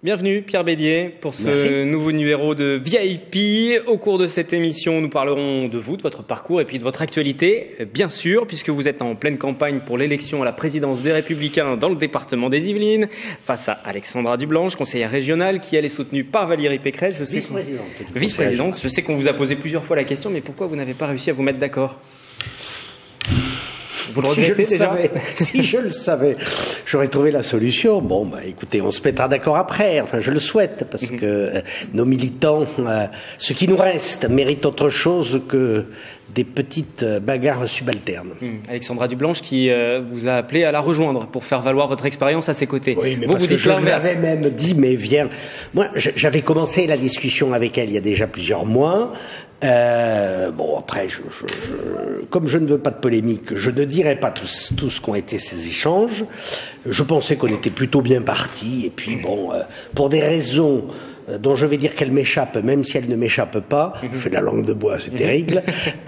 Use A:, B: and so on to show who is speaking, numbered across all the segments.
A: Bienvenue Pierre Bédier pour ce nouveau numéro de VIP. Au cours de cette émission, nous parlerons de vous, de votre parcours et puis de votre actualité, bien sûr, puisque vous êtes en pleine campagne pour l'élection à la présidence des Républicains dans le département des Yvelines, face à Alexandra Dublanche, conseillère régionale, qui elle est soutenue par Valérie Pécresse. Vice-présidente. Je sais qu'on vous a posé plusieurs fois la question, mais pourquoi vous n'avez pas réussi à vous mettre d'accord ? Vous le regrettez déjà ?
B: Si je le savais, j'aurais trouvé la solution. Bon, écoutez, on se mettra d'accord après. Enfin, je le souhaite, parce que nos militants, ce qui nous reste, méritent autre chose que des petites bagarres subalternes.
A: Alexandra Dublanche qui vous a appelé à la rejoindre pour faire valoir votre expérience à ses côtés.
B: Oui, mais vous dites je l'avais même dit, mais viens. Moi, j'avais commencé la discussion avec elle il y a déjà plusieurs mois. Bon, après, comme je ne veux pas de polémique, je ne dirai pas tout ce qu'ont été ces échanges. Je pensais qu'on était plutôt bien partis. Et puis, bon, pour des raisons dont je vais dire qu'elle m'échappe, même si elle ne m'échappe pas, je fais de la langue de bois, c'est terrible.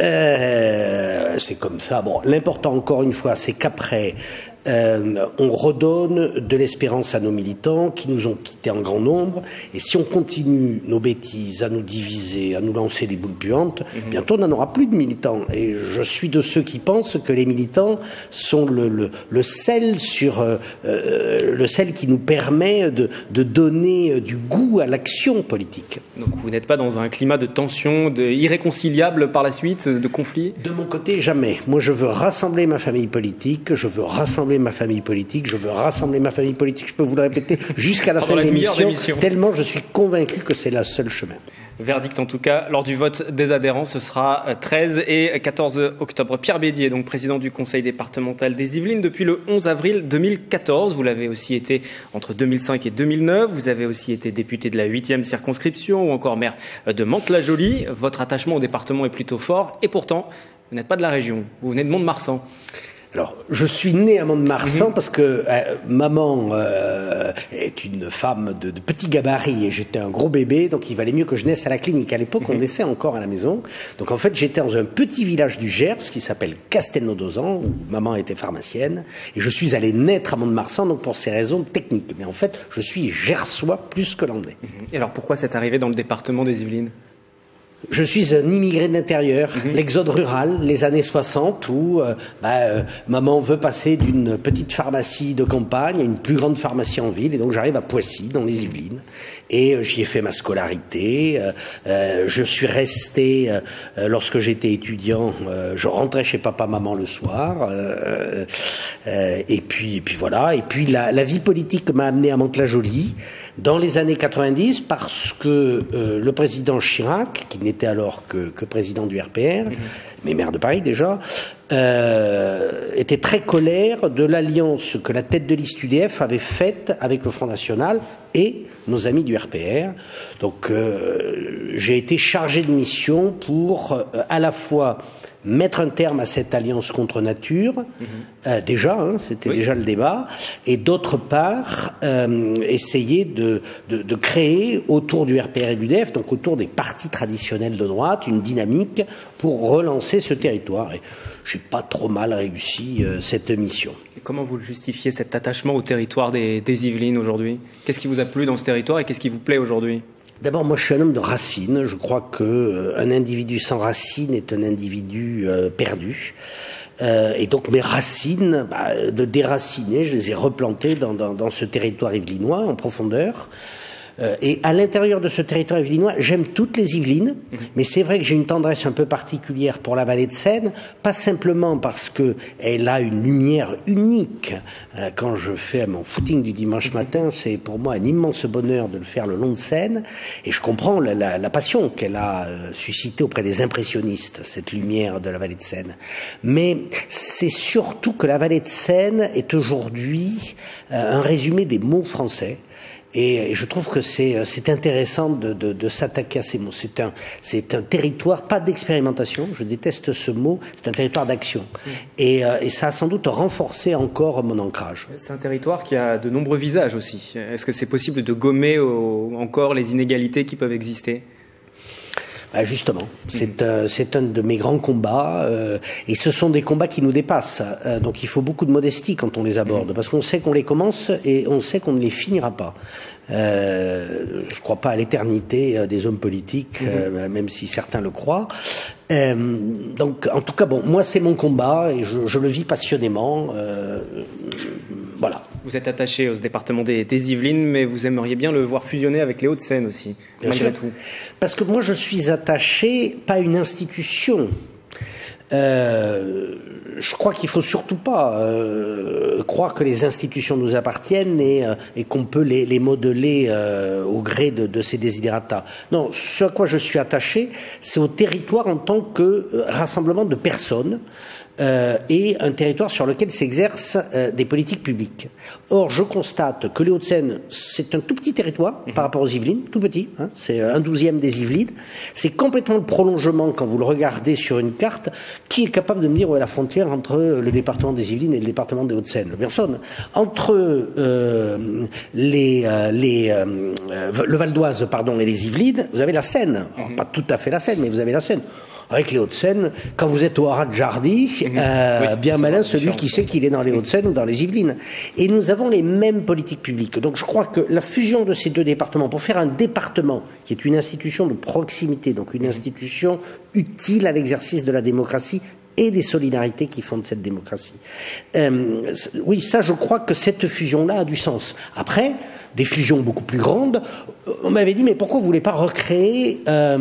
B: C'est comme ça. Bon, l'important, encore une fois, c'est qu'après, on redonne de l'espérance à nos militants qui nous ont quittés en grand nombre. Et si on continue nos bêtises, à nous diviser, à nous lancer des boules puantes, bientôt on n'en aura plus de militants. Et je suis de ceux qui pensent que les militants sont le sel le sel qui nous permet de donner du goût à l'action politique.
A: Donc vous n'êtes pas dans un climat de tension, irréconciliable par la suite, de conflit ?
B: De mon côté, jamais. Moi, je veux rassembler ma famille politique, je veux rassembler ma famille politique, je peux vous le répéter jusqu'à la fin de l'émission, tellement je suis convaincu que c'est le seul chemin.
A: Verdict en tout cas, lors du vote des adhérents, ce sera 13 et 14 octobre. Pierre Bédier, donc président du conseil départemental des Yvelines depuis le 11 avril 2014. Vous l'avez aussi été entre 2005 et 2009. Vous avez aussi été député de la 8e circonscription ou encore maire de Mantes-la-Jolie. Votre attachement au département est plutôt fort et pourtant, vous n'êtes pas de la région. Vous venez de Mont-de-Marsan.
B: Alors, je suis né à Mont-de-Marsan parce que maman est une femme de petit gabarit et j'étais un gros bébé, donc il valait mieux que je naisse à la clinique. À l'époque, on naissait encore à la maison. Donc en fait, j'étais dans un petit village du Gers qui s'appelle Castelnau-d'Auzan, où maman était pharmacienne. Et je suis allé naître à Mont-de-Marsan, donc pour ces raisons techniques. Mais en fait, je suis gersois plus que landais.
A: Et alors pourquoi cette arrivée dans le département des Yvelines ?
B: Je suis un immigré de l'intérieur, l'exode rural, les années 60, où maman veut passer d'une petite pharmacie de campagne à une plus grande pharmacie en ville, et donc j'arrive à Poissy, dans les Yvelines, et j'y ai fait ma scolarité. Je suis resté, lorsque j'étais étudiant, je rentrais chez papa-maman le soir, et puis voilà. Et puis la vie politique m'a amené à Mantes-la-Jolie, dans les années 90, parce que le président Chirac, qui n'était alors que président du RPR, mais maire de Paris déjà, était très colère de l'alliance que la tête de liste UDF avait faite avec le Front National et nos amis du RPR. Donc j'ai été chargé de mission pour à la fois mettre un terme à cette alliance contre nature, c'était déjà le débat, et d'autre part, essayer de créer autour du RPR et du DF, donc autour des partis traditionnels de droite, une dynamique pour relancer ce territoire. Et j'ai pas trop mal réussi cette mission.
A: Et comment vous justifiez cet attachement au territoire des Yvelines aujourd'hui ? Qu'est-ce qui vous a plu dans ce territoire et qu'est-ce qui vous plaît aujourd'hui ?
B: D'abord, moi, je suis un homme de racines. Je crois qu'un individu sans racines est un individu perdu. Et donc, mes racines, de déraciner, je les ai replantées dans ce territoire yvelinois en profondeur. Et à l'intérieur de ce territoire yvelinois, j'aime toutes les Yvelines, mais c'est vrai que j'ai une tendresse un peu particulière pour la vallée de Seine, pas simplement parce que elle a une lumière unique. Quand je fais mon footing du dimanche matin, c'est pour moi un immense bonheur de le faire le long de Seine, et je comprends la passion qu'elle a suscitée auprès des impressionnistes, cette lumière de la vallée de Seine. Mais c'est surtout que la vallée de Seine est aujourd'hui un résumé des mots français. Et je trouve que c'est intéressant de s'attaquer à ces mots. C'est un territoire, pas d'expérimentation, je déteste ce mot, c'est un territoire d'action. Et ça a sans doute renforcé encore mon ancrage.
A: C'est un territoire qui a de nombreux visages aussi. Est-ce que c'est possible de gommer encore les inégalités qui peuvent exister ?
B: Justement, c'est un de mes grands combats, et ce sont des combats qui nous dépassent. Donc il faut beaucoup de modestie quand on les aborde, parce qu'on sait qu'on les commence et on sait qu'on ne les finira pas. Je crois pas à l'éternité des hommes politiques, même si certains le croient. Donc, en tout cas, bon, moi c'est mon combat et je le vis passionnément. Voilà.
A: Vous êtes attaché au département des Yvelines, mais vous aimeriez bien le voir fusionner avec les Hauts-de-Seine aussi, malgré tout.
B: Parce que moi je suis attaché, pas à une institution. Je crois qu'il faut surtout pas croire que les institutions nous appartiennent et qu'on peut les modeler au gré de ces desiderata. Non, ce à quoi je suis attaché, c'est au territoire en tant que rassemblement de personnes et un territoire sur lequel s'exercent des politiques publiques. Or, je constate que les Hauts-de-Seine, c'est un tout petit territoire par rapport aux Yvelines, tout petit, hein, c'est 1/12 des Yvelines. C'est complètement le prolongement, quand vous le regardez sur une carte, qui est capable de me dire où est la frontière entre le département des Yvelines et le département des Hauts-de-Seine? Personne. Entre le Val d'Oise, pardon, et les Yvelines, vous avez la Seine. Alors, pas tout à fait la Seine, mais vous avez la Seine. Avec les Hauts-de-Seine, quand vous êtes au Haras de Jardy, bien malin celui qui sait qu'il est dans les Hauts-de-Seine ou dans les Yvelines. Et nous avons les mêmes politiques publiques. Donc je crois que la fusion de ces deux départements, pour faire un département qui est une institution de proximité, donc une institution utile à l'exercice de la démocratie et des solidarités qui fondent cette démocratie. Oui, ça, je crois que cette fusion-là a du sens. Après, des fusions beaucoup plus grandes, on m'avait dit, mais pourquoi vous voulez pas recréer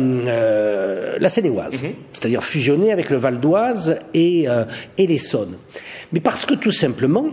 B: la Seine-et-Oise, c'est-à-dire fusionner avec le Val d'Oise et l'Essonne? Mais parce que tout simplement,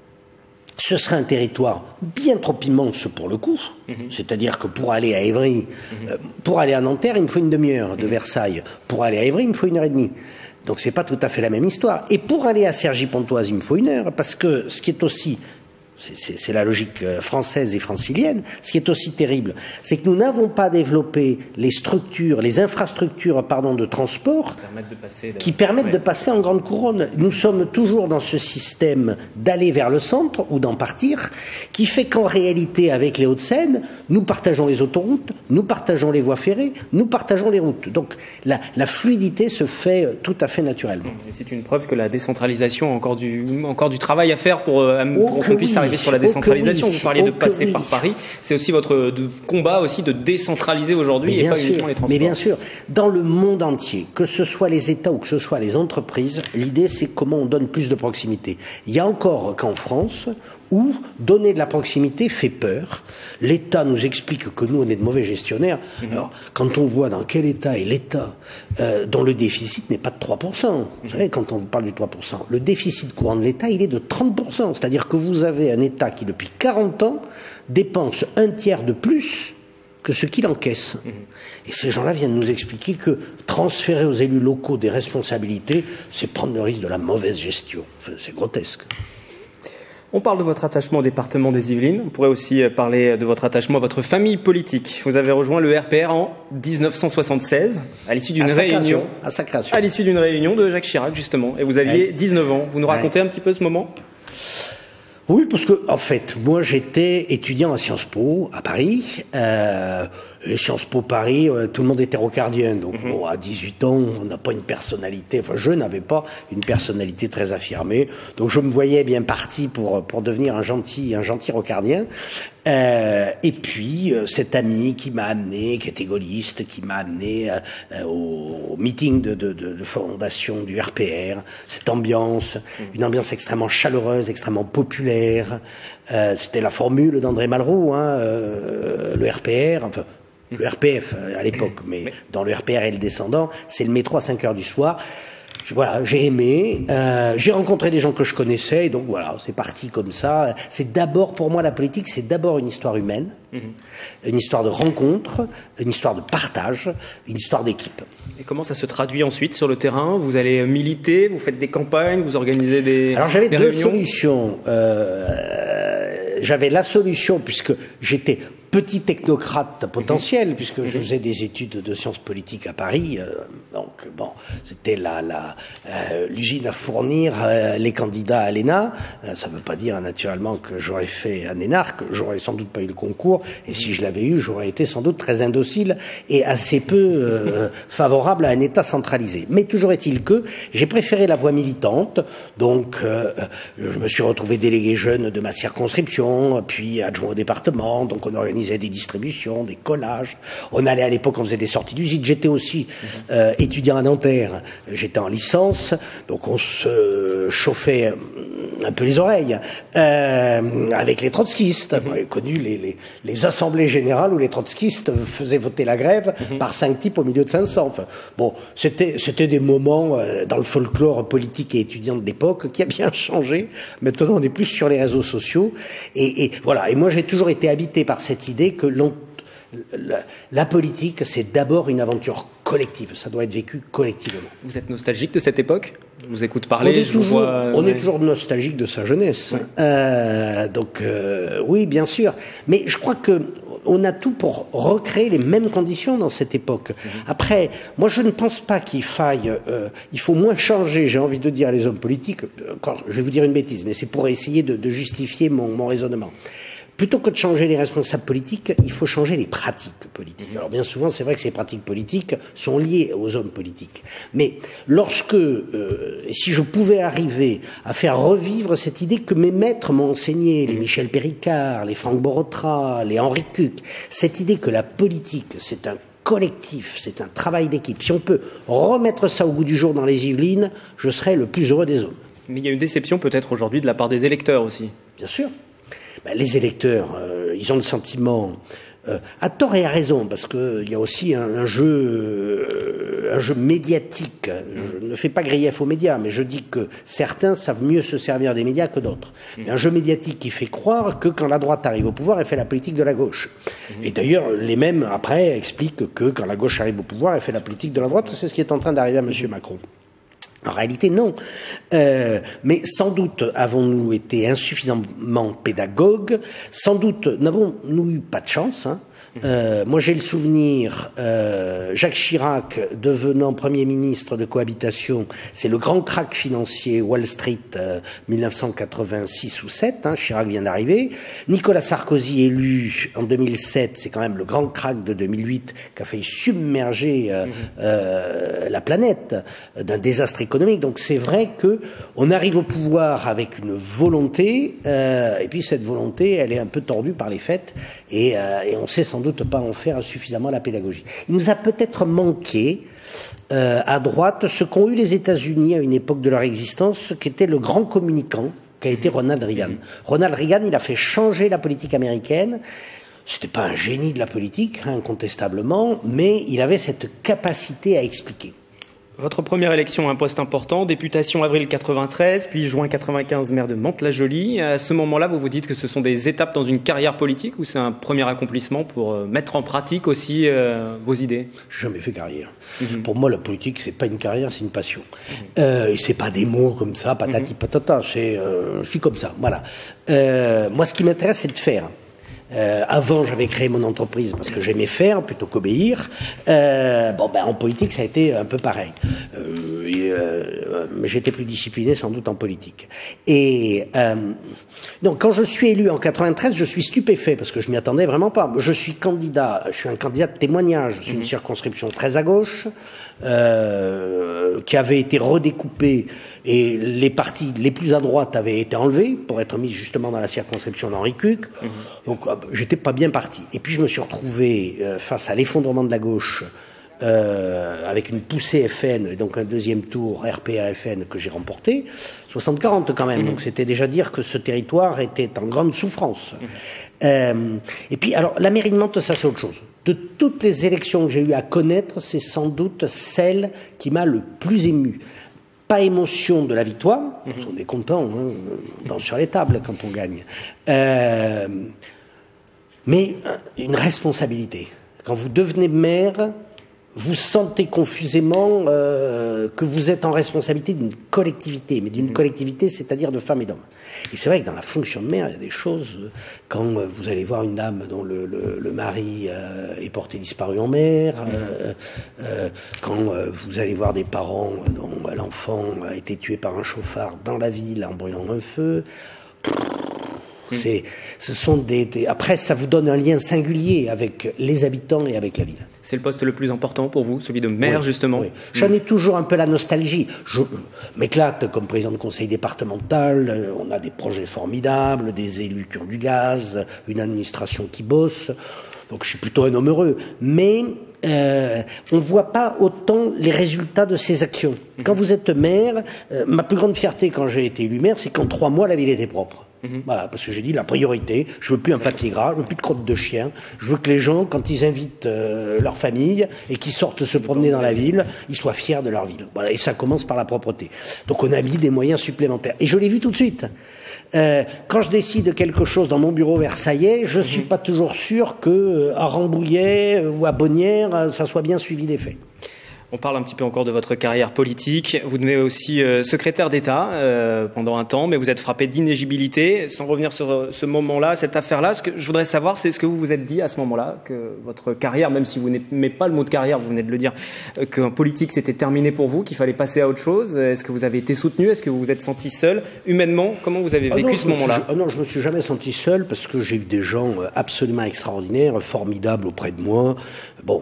B: ce serait un territoire bien trop immense pour le coup. C'est-à-dire que pour aller à Évry, pour aller à Nanterre, il me faut une demi-heure de Versailles. Pour aller à Évry, il me faut 1h30. Donc c'est pas tout à fait la même histoire. Et pour aller à Cergy-Pontoise, il me faut 1 heure, parce que ce qui est aussi, c'est la logique française et francilienne, ce qui est aussi terrible, c'est que nous n'avons pas développé les structures, les infrastructures, de transport qui permettent de passer en grande couronne. Nous sommes toujours dans ce système d'aller vers le centre ou d'en partir, qui fait qu'en réalité, avec les Hauts-de-Seine, nous partageons les autoroutes, nous partageons les voies ferrées, nous partageons les routes. Donc la fluidité se fait tout à fait naturellement.
A: C'est une preuve que la décentralisation a encore du travail à faire pour qu'on puisse arriver sur la décentralisation. Vous parliez de passer par Paris. C'est aussi votre combat aussi de décentraliser aujourd'hui et pas uniquement les transports.
B: Mais bien sûr, dans le monde entier, que ce soit les États ou que ce soit les entreprises, l'idée c'est comment on donne plus de proximité. Il y a encore qu'en France où donner de la proximité fait peur. L'État nous explique que nous on est de mauvais gestionnaires. Alors quand on voit dans quel état est l'État dont le déficit n'est pas de 3%, vous savez, quand on vous parle du 3%, le déficit courant de l'État il est de 30%, c'est-à-dire que vous avez un État qui depuis 40 ans dépense 1/3 de plus que ce qu'il encaisse. Et ces gens-là viennent nous expliquer que transférer aux élus locaux des responsabilités, c'est prendre le risque de la mauvaise gestion. Enfin, c'est grotesque.
A: On parle de votre attachement au département des Yvelines. On pourrait aussi parler de votre attachement à votre famille politique. Vous avez rejoint le RPR en 1976, à l'issue d'une réunion. À l'issue d'une réunion de Jacques Chirac, justement. Et vous aviez 19 ans. Vous nous racontez un petit peu ce moment ?
B: Oui, parce que en fait, moi j'étais étudiant à Sciences Po à Paris. Et Sciences Po Paris, tout le monde était rocardien. Donc bon, à 18 ans, on n'a pas une personnalité. Enfin, je n'avais pas une personnalité très affirmée. Donc je me voyais bien parti pour devenir un gentil rocardien. Et puis cet ami qui m'a amené, qui était gaulliste, qui m'a amené au meeting de fondation du RPR. Cette ambiance, une ambiance extrêmement chaleureuse, extrêmement populaire. C'était la formule d'André Malraux, le RPR. Enfin, le RPF à l'époque, mais dans le RPR et le descendant, c'est le métro à 5h du soir. Voilà, j'ai aimé, j'ai rencontré des gens que je connaissais, et donc voilà, c'est parti comme ça. C'est d'abord, pour moi, la politique, c'est d'abord une histoire humaine, une histoire de rencontre, une histoire de partage, une histoire d'équipe.
A: Et comment ça se traduit ensuite sur le terrain? Vous allez militer, vous faites des campagnes, vous organisez des
B: Alors j'avais
A: des
B: deux
A: réunions.
B: solutions. J'avais la solution, puisque j'étais petit technocrate potentiel, puisque je faisais des études de sciences politiques à Paris. Donc, bon, c'était l'usine à fournir les candidats à l'ENA. Ça ne veut pas dire, naturellement, que j'aurais fait un énarque. J'aurais sans doute pas eu le concours. Et si je l'avais eu, j'aurais été sans doute très indocile et assez peu favorable à un État centralisé. Mais toujours est-il que j'ai préféré la voie militante. Donc, je me suis retrouvé délégué jeune de ma circonscription, puis adjoint au département. Donc, on organisait des distributions, des collages. On allait à l'époque, on faisait des sorties d'usine. J'étais aussi étudiant à Nanterre. J'étais en licence, donc on se chauffait un peu les oreilles avec les trotskistes. On avait connu les assemblées générales où les trotskistes faisaient voter la grève par 5 types au milieu de 500. Enfin, bon, c'était des moments dans le folklore politique et étudiant de l'époque qui a bien changé. Maintenant, on est plus sur les réseaux sociaux. Et voilà. Et moi, j'ai toujours été habité par cette idée que la politique, c'est d'abord une aventure collective. Ça doit être vécu collectivement.
A: Vous êtes nostalgique de cette époque ? Je vous écoute parler.
B: On est toujours nostalgique de sa jeunesse. Ouais. Oui, bien sûr. Mais je crois que on a tout pour recréer les mêmes conditions dans cette époque. Après, moi, je ne pense pas qu'il faille... il faut moins changer, j'ai envie de dire, les hommes politiques. Je vais vous dire une bêtise, mais c'est pour essayer de justifier mon raisonnement. Plutôt que de changer les responsables politiques, il faut changer les pratiques politiques. Alors bien souvent, c'est vrai que ces pratiques politiques sont liées aux hommes politiques. Mais si je pouvais arriver à faire revivre cette idée que mes maîtres m'ont enseigné, les Michel Péricard, les Franck Borotra, les Henri Cuq, cette idée que la politique, c'est un collectif, c'est un travail d'équipe. Si on peut remettre ça au goût du jour dans les Yvelines, je serais le plus heureux des hommes.
A: Mais il y a une déception peut-être aujourd'hui de la part des électeurs aussi.
B: Bien sûr. Les électeurs, ils ont le sentiment, à tort et à raison, parce qu'il y a aussi un jeu médiatique. Je ne fais pas grief aux médias, mais je dis que certains savent mieux se servir des médias que d'autres. Un jeu médiatique qui fait croire que quand la droite arrive au pouvoir, elle fait la politique de la gauche. Et d'ailleurs, les mêmes, après, expliquent que quand la gauche arrive au pouvoir, elle fait la politique de la droite. C'est ce qui est en train d'arriver à M. Macron. En réalité, non. Mais sans doute avons-nous été insuffisamment pédagogues. Sans doute n'avons-nous eu pas de chance. Moi, j'ai le souvenir, Jacques Chirac devenant Premier ministre de cohabitation, c'est le grand krach financier Wall Street 1986 ou 7, Chirac vient d'arriver. Nicolas Sarkozy élu en 2007, c'est quand même le grand krach de 2008 qui a failli submerger la planète d'un désastre économique. Donc c'est vrai que on arrive au pouvoir avec une volonté, et puis cette volonté, elle est un peu tordue par les faits, et on sait sans doute pas en faire suffisamment la pédagogie. Il nous a peut-être manqué à droite ce qu'ont eu les États-Unis à une époque de leur existence, qui était le grand communicant qu'a été Ronald Reagan. Ronald Reagan, il a fait changer la politique américaine. C'était pas un génie de la politique, incontestablement, mais il avait cette capacité à expliquer.
A: Votre première élection, un poste important, députation avril 93, puis juin 95, maire de Mantes-la-Jolie. À ce moment-là, vous vous dites que ce sont des étapes dans une carrière politique ou c'est un premier accomplissement pour mettre en pratique aussi vos idées ?
B: J'ai jamais fait carrière. Pour moi, la politique, c'est pas une carrière, c'est une passion. Et c'est pas des mots comme ça, patati patata. Je suis comme ça, voilà. Moi, ce qui m'intéresse, c'est de faire. Avant, j'avais créé mon entreprise parce que j'aimais faire plutôt qu'obéir. En politique, ça a été un peu pareil. Mais j'étais plus discipliné sans doute en politique. Et donc, quand je suis élu en 93, je suis stupéfait parce que je m'y attendais vraiment pas. Je suis un candidat de témoignage. C'est une circonscription très à gauche. Qui avait été redécoupée et les partis les plus à droite avaient été enlevés pour être mis justement dans la circonscription d'Henri Cuq. Donc j'étais pas bien parti. Et puis je me suis retrouvé face à l'effondrement de la gauche avec une poussée FN et donc un deuxième tour RPR-FN que j'ai remporté, 60-40 quand même. Donc c'était déjà dire que ce territoire était en grande souffrance. Et puis alors la mairie de Mantes, ça c'est autre chose. De toutes les élections que j'ai eu à connaître, c'est sans doute celle qui m'a le plus ému. Pas émotion de la victoire, on est content, on danse sur les tables quand on gagne, mais une responsabilité. Quand vous devenez maire, vous sentez confusément que vous êtes en responsabilité d'une collectivité, mais d'une collectivité, c'est-à-dire de femmes et d'hommes. Et c'est vrai que dans la fonction de maire, il y a des choses, quand vous allez voir une dame dont le mari est porté disparu en mer, quand vous allez voir des parents dont l'enfant a été tué par un chauffard dans la ville en brûlant un feu, ce sont après, ça vous donne un lien singulier avec les habitants et avec la ville.
A: C'est le poste le plus important pour vous, celui de maire, justement.
B: Oui. J'en ai toujours un peu la nostalgie. Je m'éclate comme président de conseil départemental. On a des projets formidables, des élus qui ont du gaz, une administration qui bosse. Donc je suis plutôt un homme heureux. Mais on ne voit pas autant les résultats de ces actions. Quand vous êtes maire, ma plus grande fierté quand j'ai été élu maire, c'est qu'en 3 mois, la ville était propre. Voilà, parce que j'ai dit la priorité, je veux plus un papier gras, je veux plus de crotte de chien, je veux que les gens, quand ils invitent leur famille et qu'ils sortent se promener dans la ville, ils soient fiers de leur ville. Voilà, et ça commence par la propreté. Donc on a mis des moyens supplémentaires. Et je l'ai vu tout de suite. Quand je décide quelque chose dans mon bureau versaillais, je suis pas toujours sûr que à Rambouillet ou à Bonnières, ça soit bien suivi des faits.
A: On parle un petit peu encore de votre carrière politique. Vous devenez aussi secrétaire d'État pendant un temps, mais vous êtes frappé d'inéligibilité. Sans revenir sur ce moment-là, cette affaire-là, ce que je voudrais savoir, c'est ce que vous vous êtes dit à ce moment-là, que votre carrière, même si vous n'aimez pas le mot de carrière, vous venez de le dire, qu'en politique c'était terminé pour vous, qu'il fallait passer à autre chose. Est-ce que vous avez été soutenu? Est-ce que vous vous êtes senti seul? Humainement, comment vous avez vécu ce moment-là?
B: Non, je me suis jamais senti seul parce que j'ai eu des gens absolument extraordinaires, formidables auprès de moi. Bon.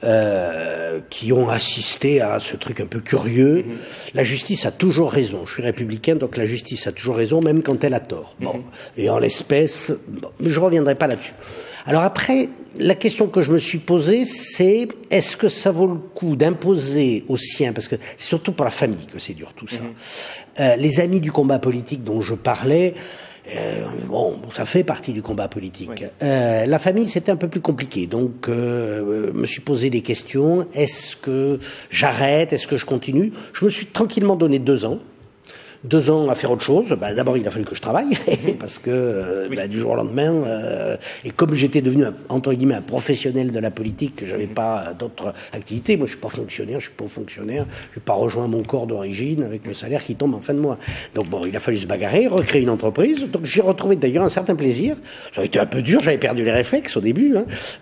B: Qui ont assisté à ce truc un peu curieux. La justice a toujours raison. Je suis républicain, donc la justice a toujours raison, même quand elle a tort. Bon. Et en l'espèce, je reviendrai pas là-dessus. Alors après, la question que je me suis posée, c'est est-ce que ça vaut le coup d'imposer aux siens, parce que c'est surtout pour la famille que c'est dur tout ça. Les amis du combat politique dont je parlais, bon, ça fait partie du combat politique. Oui. La famille, c'était un peu plus compliqué. Donc, me suis posé des questions. Est-ce que j'arrête? Est-ce que je continue? Je me suis tranquillement donné 2 ans. 2 ans à faire autre chose. D'abord, il a fallu que je travaille, parce que du jour au lendemain, et comme j'étais devenu entre guillemets un professionnel de la politique, que j'avais pas d'autres activités. Moi, je suis pas fonctionnaire, je suis pas fonctionnaire, je n'ai pas rejoint mon corps d'origine avec le salaire qui tombe en fin de mois. Donc bon, il a fallu se bagarrer, recréer une entreprise. Donc j'ai retrouvé d'ailleurs un certain plaisir. Ça a été un peu dur, j'avais perdu les réflexes au début.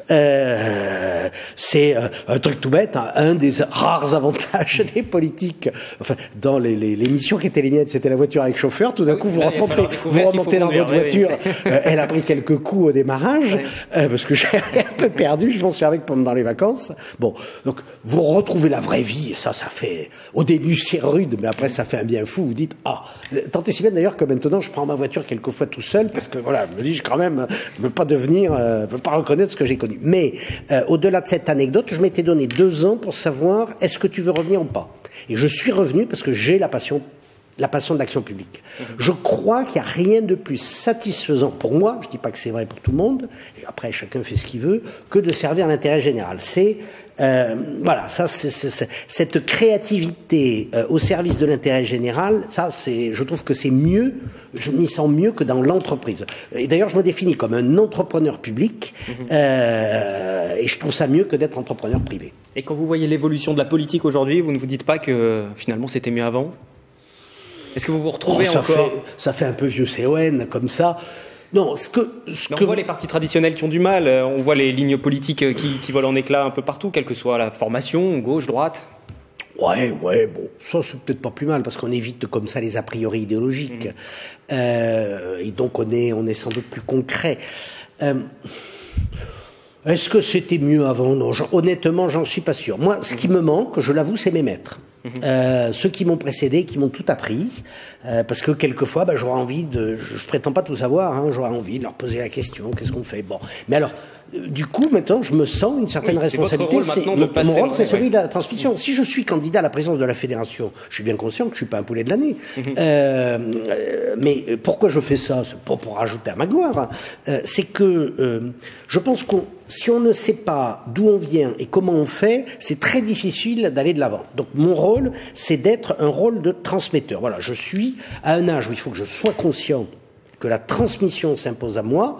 B: C'est un truc tout bête, hein, un des rares avantages des politiques. Enfin, dans les missions qui étaient les miennes, c'était la voiture avec chauffeur. Tout d'un coup, vous remontez dans votre voiture. Elle a pris quelques coups au démarrage, parce que j'ai un peu perdu. Je m'en suis avec pendant les vacances. Bon, donc vous retrouvez la vraie vie, et ça fait. Au début, c'est rude, mais après, ça fait un bien fou. Vous dites tant et si bien d'ailleurs que maintenant, je prends ma voiture quelquefois tout seul, parce que voilà, je me dis, quand même, je veux pas veux pas reconnaître ce que j'ai connu. Mais au-delà de cette anecdote, je m'étais donné 2 ans pour savoir est-ce que tu veux revenir ou pas. Et je suis revenu parce que j'ai la passion de l'action publique. Je crois qu'il n'y a rien de plus satisfaisant pour moi, je ne dis pas que c'est vrai pour tout le monde, et après chacun fait ce qu'il veut, que de servir l'intérêt général. C'est voilà, ça, cette créativité au service de l'intérêt général, ça, je trouve que c'est mieux, je m'y sens mieux que dans l'entreprise. Et d'ailleurs, je me définis comme un entrepreneur public, et je trouve ça mieux que d'être entrepreneur privé.
A: Et quand vous voyez l'évolution de la politique aujourd'hui, vous ne vous dites pas que finalement c'était mieux avant ? Est-ce que vous vous retrouvez encore
B: Ça fait un peu vieux CON comme ça. Non,
A: on voit les partis traditionnels qui ont du mal. On voit les lignes politiques qui volent en éclats un peu partout, quelle que soit la formation, gauche, droite.
B: Ouais, bon, ça c'est peut-être pas plus mal parce qu'on évite comme ça les a priori idéologiques. Et donc on est sans doute plus concret. Est-ce que c'était mieux avant? Non, honnêtement, j'en suis pas sûr. Moi, ce qui me manque, je l'avoue, c'est mes maîtres. Ceux qui m'ont précédé, qui m'ont tout appris, parce que quelquefois, j'aurais envie je prétends pas tout savoir, hein, j'aurais envie de leur poser la question, qu'est-ce qu'on fait? Bon, mais alors, du coup, maintenant, je me sens une certaine responsabilité. Mon rôle, c'est celui de la transmission. Si je suis candidat à la présidence de la fédération, je suis bien conscient que je suis pas un poulet de l'année. Mais pourquoi je fais ça? C'est pas pour rajouter à ma gloire. C'est que je pense si on ne sait pas d'où on vient et comment on fait, c'est très difficile d'aller de l'avant. Donc mon rôle, c'est d'être un rôle de transmetteur. Voilà, je suis à un âge où il faut que je sois conscient que la transmission s'impose à moi,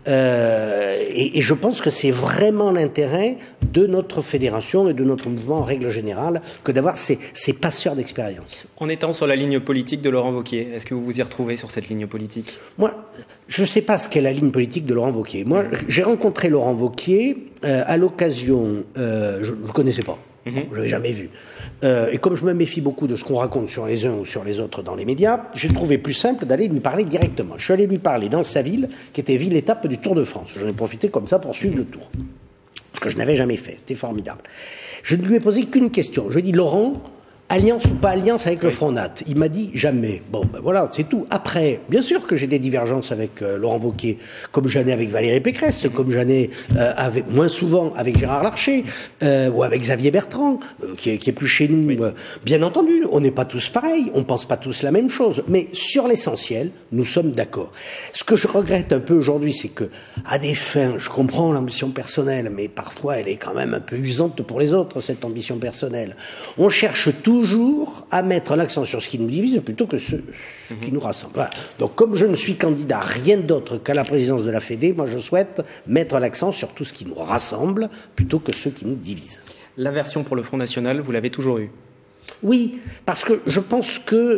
B: et je pense que c'est vraiment l'intérêt de notre fédération et de notre mouvement en règle générale que d'avoir ces passeurs d'expérience.
A: En étant sur la ligne politique de Laurent Wauquiez, est-ce que vous vous y retrouvez sur cette ligne politique?
B: Moi, je ne sais pas ce qu'est la ligne politique de Laurent Wauquiez. Moi, j'ai rencontré Laurent Wauquiez à l'occasion, je ne le connaissais pas. Je ne l'avais jamais vu. Et comme je me méfie beaucoup de ce qu'on raconte sur les uns ou sur les autres dans les médias, j'ai trouvé plus simple d'aller lui parler directement. Je suis allé lui parler dans sa ville, qui était ville-étape du Tour de France. J'en ai profité comme ça pour suivre le Tour. Ce que je n'avais jamais fait. C'était formidable. Je ne lui ai posé qu'une question. Je lui ai dit, Laurent, alliance ou pas alliance avec le Front Nat? Il m'a dit jamais. Bon, ben voilà, c'est tout. Après, bien sûr que j'ai des divergences avec Laurent Wauquiez, comme j'en ai avec Valérie Pécresse, comme j'en ai moins souvent avec Gérard Larcher, ou avec Xavier Bertrand, qui est plus chez nous. Bien entendu, on n'est pas tous pareils, on pense pas tous la même chose, mais sur l'essentiel, nous sommes d'accord. Ce que je regrette un peu aujourd'hui, c'est que, à des fins, je comprends l'ambition personnelle, mais parfois elle est quand même un peu usante pour les autres, cette ambition personnelle. On cherche toujours à mettre l'accent sur ce qui nous divise plutôt que ce qui nous rassemble. Voilà. Donc, comme je ne suis candidat à rien d'autre qu'à la présidence de la Fédé, moi je souhaite mettre l'accent sur tout ce qui nous rassemble plutôt que ce qui nous divise.
A: L'aversion pour le Front National, vous l'avez toujours eue?
B: Oui, parce que je pense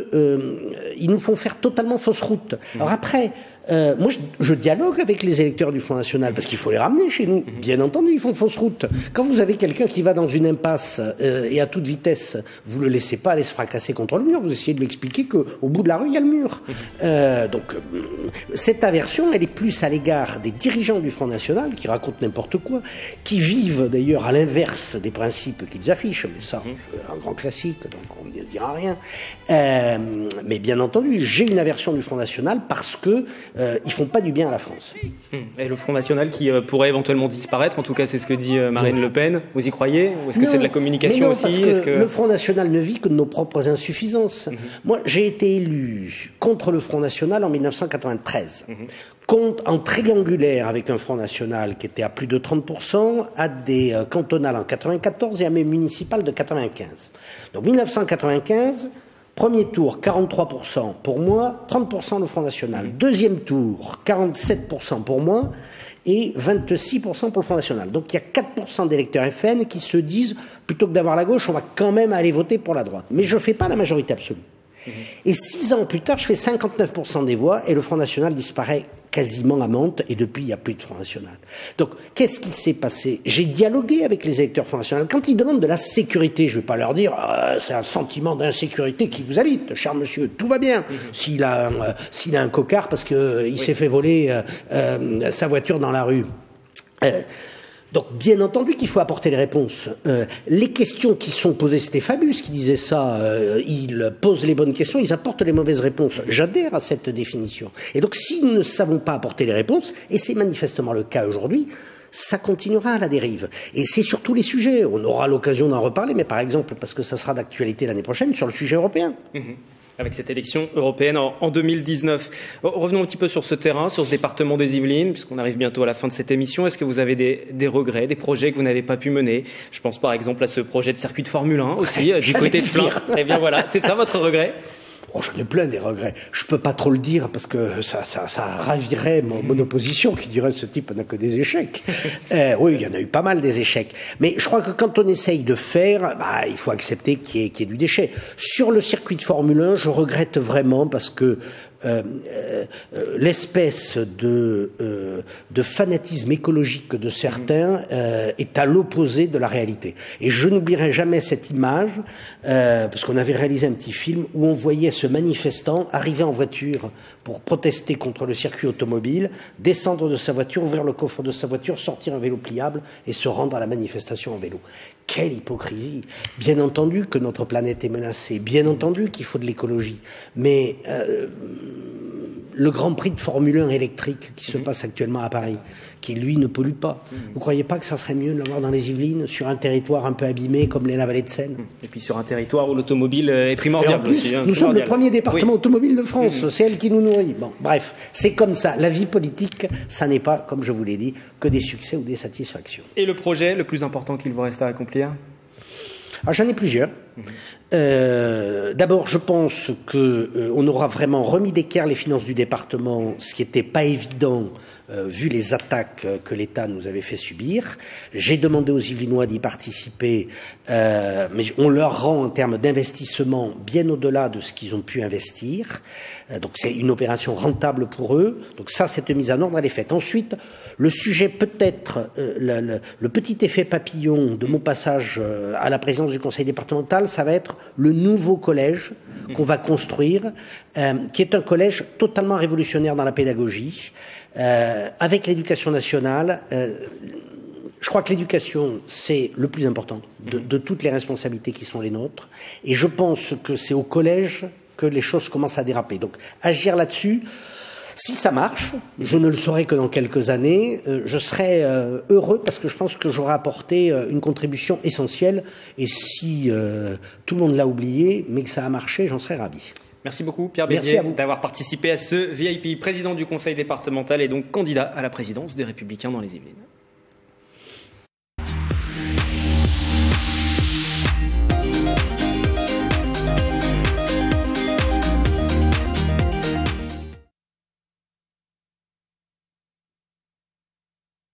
B: qu'ils nous font faire totalement fausse route. Alors après, moi je dialogue avec les électeurs du Front National parce qu'il faut les ramener chez nous. Bien entendu, ils font fausse route. Quand vous avez quelqu'un qui va dans une impasse et à toute vitesse, vous le laissez pas aller se fracasser contre le mur. Vous essayez de lui expliquer qu'au bout de la rue, il y a le mur. Donc cette aversion, elle est plus à l'égard des dirigeants du Front National qui racontent n'importe quoi, qui vivent d'ailleurs à l'inverse des principes qu'ils affichent. Mais ça, c'est un grand classique, donc on ne dira rien. Mais bien entendu, j'ai une aversion du Front National parce que ils font pas du bien à la France.
A: Et le Front National qui pourrait éventuellement disparaître, en tout cas c'est ce que dit Marine Le Pen, vous y croyez? Ou est-ce que c'est de la communication aussi?
B: Parce que le Front National ne vit que de nos propres insuffisances. Moi, j'ai été élu contre le Front National en 1993. En triangulaire avec un Front National qui était à plus de 30%, à des cantonales en 94 et à mes municipales de 95. Donc 1995... Premier tour, 43% pour moi, 30% le Front National. Deuxième tour, 47% pour moi et 26% pour le Front National. Donc il y a 4% d'électeurs FN qui se disent, plutôt que d'avoir la gauche, on va quand même aller voter pour la droite. Mais je ne fais pas la majorité absolue. Et 6 ans plus tard, je fais 59% des voix et le Front National disparaît quasiment à Mantes et depuis, il n'y a plus de Front National. Donc, qu'est-ce qui s'est passé? J'ai dialogué avec les électeurs Front National. Quand ils demandent de la sécurité, je ne vais pas leur dire c'est un sentiment d'insécurité qui vous habite, cher monsieur, tout va bien. S'il a un cocard parce qu'il s'est fait voler sa voiture dans la rue. Donc, bien entendu qu'il faut apporter les réponses. Les questions qui sont posées, c'était Fabius qui disait ça, ils posent les bonnes questions, ils apportent les mauvaises réponses. J'adhère à cette définition. Et donc, si nous ne savons pas apporter les réponses, et c'est manifestement le cas aujourd'hui, ça continuera à la dérive. Et c'est sur tous les sujets. On aura l'occasion d'en reparler, mais par exemple, parce que ça sera d'actualité l'année prochaine, sur le sujet européen.
A: Avec cette élection européenne en 2019. Revenons un petit peu sur ce terrain, sur ce département des Yvelines, puisqu'on arrive bientôt à la fin de cette émission. Est-ce que vous avez des regrets, des projets que vous n'avez pas pu mener? Je pense par exemple à ce projet de circuit de Formule 1 aussi, du côté de Flins. Eh bien voilà, c'est ça votre regret?
B: Oh, j'en ai plein des regrets. Je peux pas trop le dire parce que ça ravirait mon opposition qui dirait ce type n'a que des échecs. Oui, il y en a eu pas mal des échecs. Mais je crois que quand on essaye de faire, il faut accepter qu'il y ait du déchet. Sur le circuit de Formule 1, je regrette vraiment parce que l'espèce de fanatisme écologique de certains est à l'opposé de la réalité. Et je n'oublierai jamais cette image, parce qu'on avait réalisé un petit film où on voyait ce manifestant arriver en voiture pour protester contre le circuit automobile, descendre de sa voiture, ouvrir le coffre de sa voiture, sortir un vélo pliable et se rendre à la manifestation en vélo. Quelle hypocrisie! Bien entendu que notre planète est menacée, bien entendu qu'il faut de l'écologie, mais le Grand Prix de Formule 1 électrique qui se passe actuellement à Paris, qui lui ne pollue pas, vous croyez pas que ça serait mieux de l'avoir dans les Yvelines, sur un territoire un peu abîmé comme la vallée de Seine?
A: Et puis sur un territoire où l'automobile est primordiale.
B: Et en plus,
A: aussi,
B: nous sommes le premier département automobile de France, c'est elle qui nous nourrit. Bon, bref, c'est comme ça. La vie politique, ça n'est pas, comme je vous l'ai dit, que des succès ou des satisfactions.
A: Et le projet le plus important qu'il vous reste à accomplir?
B: Alors, j'en ai plusieurs. D'abord, je pense qu'on aura vraiment remis d'équerre les finances du département, ce qui n'était pas évident vu les attaques que l'État nous avait fait subir. J'ai demandé aux Yvelinois d'y participer, mais on leur rend en termes d'investissement bien au-delà de ce qu'ils ont pu investir. Donc c'est une opération rentable pour eux. Donc ça, cette mise en ordre, elle est faite. Ensuite, le sujet peut-être, le petit effet papillon de mon passage à la présidence du conseil départemental, ça va être le nouveau collège qu'on va construire, qui est un collège totalement révolutionnaire dans la pédagogie, avec l'éducation nationale. Je crois que l'éducation, c'est le plus important de toutes les responsabilités qui sont les nôtres. Et je pense que c'est au collège que les choses commencent à déraper. Donc, agir là-dessus, si ça marche, je ne le saurai que dans quelques années, je serai heureux parce que je pense que j'aurai apporté une contribution essentielle. Et si tout le monde l'a oublié, mais que ça a marché, j'en serai ravi.
A: Merci beaucoup Pierre Béziers d'avoir participé à ce VIP, président du conseil départemental et donc candidat à la présidence des Républicains dans les Yvelines.